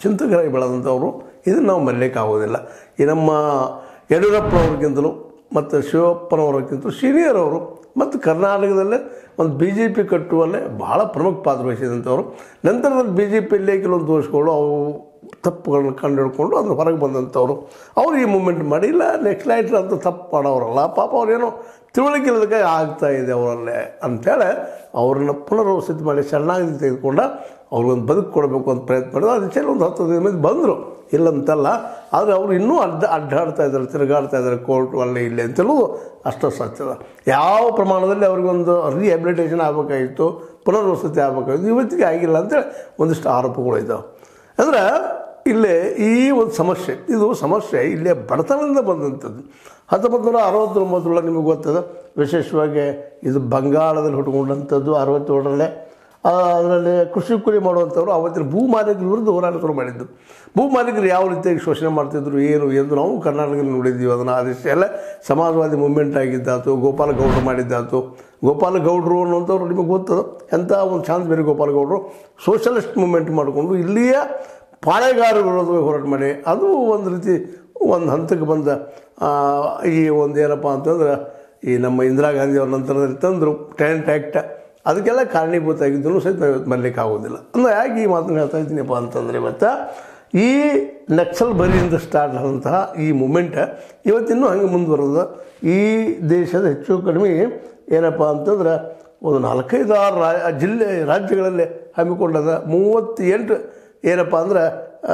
ಚಿಂತಕರಾಗಿ ಬೆಳೆದಂಥವರು. ಇದನ್ನು ನಾವು ಮರೆಯಲಿಕ್ಕಾಗೋದಿಲ್ಲ. ಈ ನಮ್ಮ ಯಡಿಯೂರಪ್ಪನವ್ರಿಗಿಂತಲೂ ಮತ್ತು ಶಿವಪ್ಪನವ್ರಿಗಿಂತಲೂ ಸೀನಿಯರ್ ಅವರು ಮತ್ತು ಕರ್ನಾಟಕದಲ್ಲೇ ಒಂದು BJP ಕಟ್ಟುವಲ್ಲೇ ಭಾಳ ಪ್ರಮುಖ ಪಾತ್ರ ವಹಿಸಿದಂಥವ್ರು. ನಂತರದಲ್ಲಿ BJPಯಲ್ಲೇ ಕೆಲವೊಂದು ದೋಷಗಳು ಅವು ತಪ್ಪುಗಳನ್ನ ಕಂಡು ಹಿಡ್ಕೊಂಡು ಅದನ್ನು ಹೊರಗೆ ಬಂದಂಥವ್ರು. ಅವ್ರು ಈ ಮೂಮೆಂಟ್ ಮಾಡಿಲ್ಲ. ನೆಕ್ಸ್ಟ್ ಲೈಟ್ರ್ ಅಂತ ತಪ್ಪು ಮಾಡೋರಲ್ಲ, ಪಾಪ ಅವ್ರೇನೋ ತಿಳುವಳಿಕೆ ಇಲ್ಲದಕ್ಕೆ ಆಗ್ತಾಯಿದೆ ಅವರಲ್ಲೇ ಅಂಥೇಳಿ ಅವ್ರನ್ನ ಪುನರ್ವಸತಿ ಮಾಡಿ ಶರಣಾಗತಿ ತೆಗೆದುಕೊಂಡ ಅವ್ರಿಗೊಂದು ಬದುಕು ಕೊಡಬೇಕು ಅಂತ ಪ್ರಯತ್ನ ಮಾಡಿದ್ರು. ಅದಕ್ಕೆ ಒಂದು 10-15 ಮಂದಿ ಬಂದರು, ಇಲ್ಲಂತಲ್ಲ. ಆದರೆ ಅವರು ಇನ್ನೂ ಅಡ್ಡಾಡ್ತಾ ಇದ್ದಾರೆ, ತಿರುಗಾಡ್ತಾ ಇದ್ದಾರೆ ಕೋರ್ಟು ಅಲ್ಲೇ ಇಲ್ಲೇ ಅಂತಲೂ ಅಷ್ಟು ಸತ್ಯದ. ಯಾವ ಪ್ರಮಾಣದಲ್ಲಿ ಅವ್ರಿಗೊಂದು ರಿಹ್ಯಾಬಿಲಿಟೇಷನ್ ಆಗಬೇಕಾಗಿತ್ತು, ಪುನರ್ವಸತಿ ಆಗಬೇಕಾಗಿತ್ತು, ಇವತ್ತಿಗೆ ಆಗಿಲ್ಲ ಅಂತೇಳಿ ಒಂದಿಷ್ಟು ಆರೋಪಗಳು ಇದ್ದಾವೆ. ಅಂದರೆ ಇಲ್ಲೇ ಈ ಒಂದು ಸಮಸ್ಯೆ, ಇದು ಸಮಸ್ಯೆ ಇಲ್ಲೇ ಬಡತನದಿಂದ ಬಂದಂಥದ್ದು. 1969 ನಿಮಗೆ ಗೊತ್ತದ, ವಿಶೇಷವಾಗಿ ಇದು ಬಂಗಾಳದಲ್ಲಿ ಹುಟ್ಟುಕೊಂಡಂಥದ್ದು. 67ರಲ್ಲೇ ಅದರಲ್ಲಿ ಕೃಷಿ ಕೂಲಿ ಮಾಡುವಂಥವ್ರು ಅವತ್ತಿನ ಭೂ ಮಾಲೀಕರ ವಿರುದ್ಧ ಹೋರಾಟಗಳು ಮಾಡಿದ್ದು. ಭೂ ಮಾಲೀಕರು ಯಾವ ರೀತಿಯಾಗಿ ಶೋಷಣೆ ಮಾಡ್ತಿದ್ರು ಏನು ಎಂದು ನಾವು ಕರ್ನಾಟಕದಲ್ಲಿ ನೋಡಿದ್ದೀವಿ. ಅದನ್ನು ಆದಷ್ಟು ಎಲ್ಲ ಸಮಾಜವಾದಿ ಮೂವ್ಮೆಂಟ್ ಆಗಿದ್ದಾತು, ಗೋಪಾಲ ಗೌಡರು ಮಾಡಿದ್ದಾತು. ಗೋಪಾಲ ಗೌಡರು ಅನ್ನುವಂಥವ್ರು ನಿಮಗೆ ಗೊತ್ತದ, ಎಂಥ ಒಂದು ಚಾನ್ಸ್ ಬೇರೆ. ಗೋಪಾಲ ಗೌಡರು ಸೋಷಲಿಸ್ಟ್ ಮೂವ್ಮೆಂಟ್ ಮಾಡಿಕೊಂಡು ಇಲ್ಲಿಯ ಪಾಳೆಗಾರ ವಿರೋಧವಾಗಿ ಹೋರಾಟ ಮಾಡಿ ಅದು ಒಂದು ರೀತಿ ಒಂದು ಹಂತಕ್ಕೆ ಬಂದ. ಈ ಒಂದು ಏನಪ್ಪ ಅಂತಂದ್ರೆ ಈ ನಮ್ಮ ಇಂದಿರಾ ಗಾಂಧಿ ಅವ್ರ ನಂತರದಲ್ಲಿ ತಂದರು ಟೆನೆಂಟ್ ಆ್ಯಕ್ಟ್, ಅದಕ್ಕೆಲ್ಲ ಕಾರಣೀಭೂತ ಆಗಿದ್ದನ್ನು ಸಹಿತ ನಾವು ಇವತ್ತು ಮರಲಿಕ್ಕೆ ಆಗೋದಿಲ್ಲ. ಅಂದರೆ ಯಾಕೆ ಈ ಮಾತನ್ನು ಹೇಳ್ತಾ ಇದ್ದೀನಪ್ಪ ಅಂತಂದರೆ, ಇವತ್ತು ಈ ನಕ್ಸಲ್ ಬರಿಯಿಂದ ಸ್ಟಾರ್ಟ್ ಆದಂತಹ ಈ ಮೂಮೆಂಟ್ ಇವತ್ತಿನ್ನೂ ಹಂಗೆ ಮುಂದುವರೆದ. ಈ ದೇಶದ ಹೆಚ್ಚು ಕಡಿಮೆ ಏನಪ್ಪ ಅಂತಂದ್ರೆ ಒಂದು 4-5 ರಾಜ್ಯಗಳಲ್ಲಿ ಹಮ್ಮಿಕೊಂಡದ. 38 ಏನಪ್ಪ ಅಂದ್ರೆ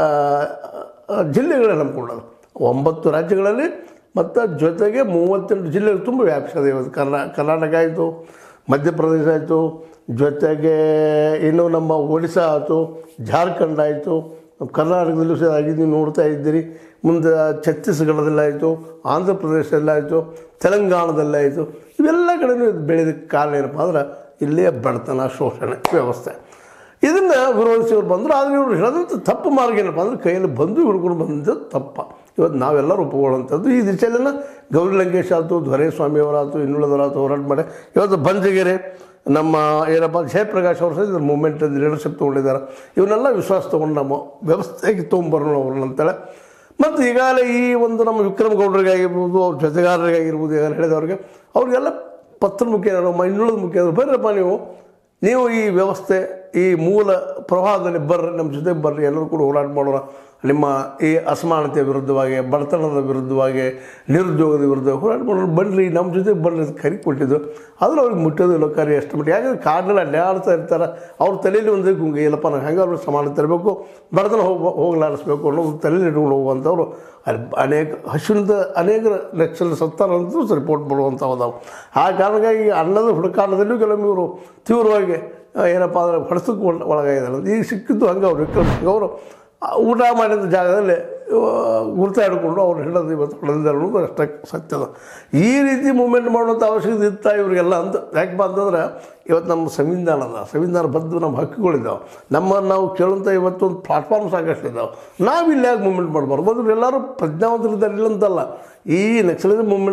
ಜಿಲ್ಲೆಗಳಲ್ಲಿ ಹಮ್ಮಿಕೊಂಡದ. 9 ರಾಜ್ಯಗಳಲ್ಲಿ ಮತ್ತು ಜೊತೆಗೆ 38 ಜಿಲ್ಲೆಗಳು ತುಂಬ ವ್ಯಾಪಿಸಿದೆ. ಇವತ್ತು ಕರ್ನಾಟಕ ಆಯಿತು, ಮಧ್ಯಪ್ರದೇಶ ಆಯಿತು, ಜೊತೆಗೆ ಇನ್ನು ನಮ್ಮ ಒಡಿಶಾ ಆಯಿತು, ಜಾರ್ಖಂಡ್ ಆಯಿತು, ಕರ್ನಾಟಕದಲ್ಲೂ ಸಹ ಆಗಿ ನೀವು ನೋಡ್ತಾ ಇದ್ದೀರಿ. ಮುಂದೆ ಛತ್ತೀಸ್ಗಢದಲ್ಲಾಯಿತು, ಆಂಧ್ರ ಪ್ರದೇಶದಲ್ಲಾಯಿತು, ತೆಲಂಗಾಣದಲ್ಲಾಯಿತು. ಇವೆಲ್ಲ ಕಡೆಯೂ ಬೆಳೆಯೋದಕ್ಕೆ ಕಾರಣ ಏನಪ್ಪ ಅಂದ್ರೆ ಇಲ್ಲಿಯ ಬಡತನ, ಶೋಷಣೆ ವ್ಯವಸ್ಥೆ. ಇದನ್ನು ವಿರೋಧಿಸಿವ್ರು ಬಂದರು. ಆದರೆ ಇವರು ಹೇಳೋದಂಥ ತಪ್ಪು ಮಾರ್ಗ ಏನಪ್ಪ ಅಂದರೆ ಕೈಯಲ್ಲಿ ಬಂದು ಹಿಡ್ಕೊಂಡು ಬಂದದ್ದು ತಪ್ಪ. ಇವತ್ತು ನಾವೆಲ್ಲರೂ ಒಪ್ಪಿಕೊಳ್ಳುವಂಥದ್ದು. ಈ ದಿಶೆಯಲ್ಲೆಲ್ಲ ಗೌರಿ ಲಂಕೇಶ್ ಆಯಿತು, ದೊರೆಸ್ವಾಮಿಯವರಾಯ್ತು, ಇನ್ನುಳಿದವರಾಯ್ತು ಹೋರಾಟ ಮಾಡಿ ಇವತ್ತು ಬಂಜಗೆರೆ ನಮ್ಮ ಏನಪ್ಪ ಜಯಪ್ರಕಾಶ್ ಅವರು ಸಹ ಇದ್ರ ಮೂಮೆಂಟಲ್ಲಿ ಲೀಡರ್ಶಿಪ್ ತೊಗೊಂಡಿದ್ದಾರೆ. ಇವನ್ನೆಲ್ಲ ವಿಶ್ವಾಸ ತೊಗೊಂಡು ನಮ್ಮ ವ್ಯವಸ್ಥೆಗೆ ತೊಗೊಂಬರೋಣ ಅವ್ರನ್ನ ಅಂತೇಳಿ. ಮತ್ತು ಈಗಾಗಲೇ ಈ ಒಂದು ನಮ್ಮ ವಿಕ್ರಮ್ ಗೌಡರಿಗಾಗಿರ್ಬೋದು, ಅವ್ರ ಜೊತೆಗಾರರಿಗಾಗಿರ್ಬೋದು, ಈಗಾಗಲೇ ಹೇಳಿದವ್ರಿಗೆ ಅವ್ರಿಗೆಲ್ಲ ಪತ್ರ ಮುಖ್ಯ, ನಮ್ಮ ಇನ್ನುಳಿದ ಮುಖ್ಯ ಬರ್ರಪ್ಪ ನೀವು ಈ ವ್ಯವಸ್ಥೆ ಈ ಮೂಲ ಪ್ರವಾಹದಲ್ಲಿ ಬರ್ರಿ, ನಮ್ಮ ಜೊತೆಗೆ ಬರ್ರಿ, ಎಲ್ಲರೂ ಕೂಡ ಹೋರಾಟ ಮಾಡೋಣ. ನಿಮ್ಮ ಈ ಅಸಮಾನತೆಯ ವಿರುದ್ಧವಾಗಿ, ಬಡತನದ ವಿರುದ್ಧವಾಗಿ, ನಿರುದ್ಯೋಗದ ವಿರುದ್ಧ ಹೋರಾಟ ಮಾಡೋರು ಬನ್ನಿರಿ, ನಮ್ಮ ಜೊತೆಗೆ ಬನ್ನಿ ಅಂತ ಕರಿ ಕೊಟ್ಟಿದ್ದು. ಆದರೂ ಅವ್ರಿಗೆ ಮುಟ್ಟೋದಿಲ್ಲ ಕರಿ ಅಷ್ಟು ಮಟ್ಟಿಗೆ. ಯಾಕಂದರೆ ಕಾಡಿನಲ್ಲಿ ಅಡ್ಡಾಡ್ತಾ ಇರ್ತಾರೆ. ಅವ್ರ ತಲೆಯಲ್ಲಿ ಒಂದು ಗುಂಗೆ ಇಲ್ಲಪ್ಪ ನಾವು ಹೆಂಗೆ ಅವ್ರಿಗೆ ಸಮಾನತೆ ಇರಬೇಕು, ಬಡತನ ಹೋಗಲಾಡಿಸ್ಬೇಕು ಅನ್ನೋದು ತಲೆಯಲ್ಲಿ ಇಟ್ಕೊಂಡು ಹೋಗುವಂಥವ್ರು ಅನೇಕ ಹಸಿವಿನಿಂದ ಅನೇಕ ಲಕ್ಷ ಸತ್ತಾರಂತೂ ರಿಪೋರ್ಟ್ ಬರುವಂಥವು. ಆ ಕಾರಣಕ್ಕಾಗಿ ಅನ್ನದ ಹುಡುಕಾಟದಲ್ಲೂ ಕೆಲವೊಮ್ಮೆ ಇವರು ತೀವ್ರವಾಗಿ ಏನಪ್ಪ ಅಂದರೆ ಹೊಡೆಸಕ್ಕೆ ಒಳಗಾಗಿದ್ದಾರೆ. ಈಗ ಸಿಕ್ಕಿದ್ದು ಹಂಗೆ ಅವರು ವಿಕ್ರಮ್ ಅವರು ಊಟ ಮಾಡಿದ ಜಾಗದಲ್ಲಿ ಗುರ್ತ ಹಿಡ್ಕೊಂಡು ಅವ್ರು ಹಿಡಿದು ಇವತ್ತು ಹೊಡೆದಿದ್ದಾರೆ ಅನ್ನೋದು ಅಷ್ಟೇ ಸತ್ಯದ. ಈ ರೀತಿ ಮೂವ್ಮೆಂಟ್ ಮಾಡುವಂಥ ಅವಶ್ಯಕತೆ ಇತ್ತ ಇವರಿಗೆಲ್ಲ ಅಂತ. ಯಾಕಪ್ಪ ಅಂತಂದ್ರೆ ಇವತ್ತು ನಮ್ಮ ಸಂವಿಧಾನ ಬದ್ದು ನಮ್ಮ ಹಕ್ಕುಗಳಿದ್ದಾವೆ. ನಮ್ಮನ್ನು ನಾವು ಕೇಳುವಂಥ ಇವತ್ತೊಂದು ಪ್ಲಾಟ್ಫಾರ್ಮ್ ಸಾಕಷ್ಟು ಇದ್ದಾವೆ. ನಾವು ಇಲ್ಲಿ ಯಾಕೆ ಮೂವ್ಮೆಂಟ್ ಮಾಡಬಾರ್ದು? ಮೊದಲು ಎಲ್ಲರೂ ಪ್ರಜ್ಞಾವಂತರಿದ್ದಾರೆ, ಇಲ್ಲ ಅಂತಲ್ಲ. ಈ ನಕ್ಸಲಿಸಂ ಮೂವ್ಮೆಂಟ್